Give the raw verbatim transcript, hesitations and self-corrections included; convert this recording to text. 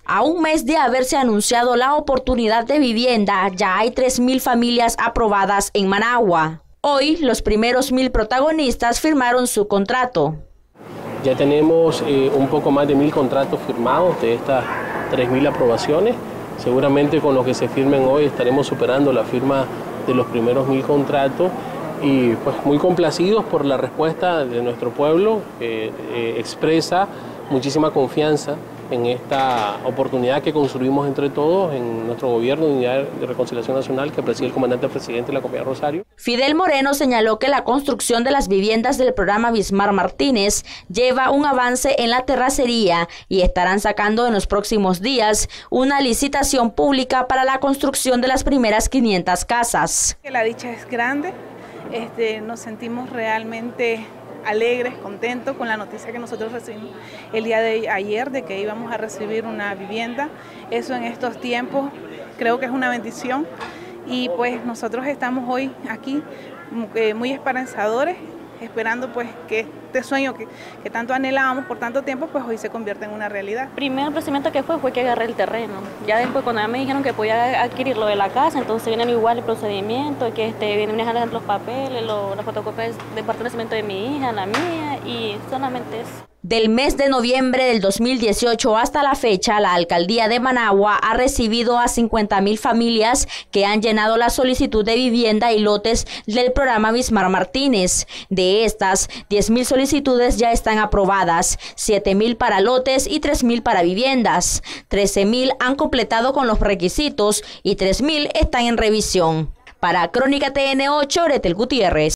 A un mes de haberse anunciado la oportunidad de vivienda, ya hay tres mil familias aprobadas en Managua. Hoy, los primeros mil protagonistas firmaron su contrato. Ya tenemos eh, un poco más de mil contratos firmados de estas tres mil aprobaciones. Seguramente con los que se firmen hoy estaremos superando la firma de los primeros mil contratos y pues muy complacidos por la respuesta de nuestro pueblo, que eh, expresa muchísima confianza en esta oportunidad que construimos entre todos en nuestro gobierno de Unidad de Reconciliación Nacional que preside el comandante presidente de la Compañía Rosario. Fidel Moreno señaló que la construcción de las viviendas del programa Bismar Martínez lleva un avance en la terracería y estarán sacando en los próximos días una licitación pública para la construcción de las primeras quinientas casas. La dicha es grande, este, nos sentimos realmente alegres, contentos con la noticia que nosotros recibimos el día de ayer de que íbamos a recibir una vivienda. Eso en estos tiempos creo que es una bendición y pues nosotros estamos hoy aquí muy esperanzadores, esperando pues que este sueño que, que tanto anhelábamos por tanto tiempo pues hoy se convierta en una realidad. El primer procedimiento que fue fue que agarré el terreno. Ya después cuando me dijeron que podía adquirir lo de la casa, entonces vienen igual el procedimiento, que este, vienen jalando los papeles, lo, las fotocopias de parte de nacimiento de mi hija, la mía y solamente eso. Del mes de noviembre del dos mil dieciocho hasta la fecha, la alcaldía de Managua ha recibido a cincuenta mil familias que han llenado la solicitud de vivienda y lotes del programa Bismar Martínez. De estas, diez mil solicitudes ya están aprobadas, siete mil para lotes y tres mil para viviendas. trece mil han completado con los requisitos y tres mil están en revisión. Para Crónica T N ocho, Oretel Gutiérrez.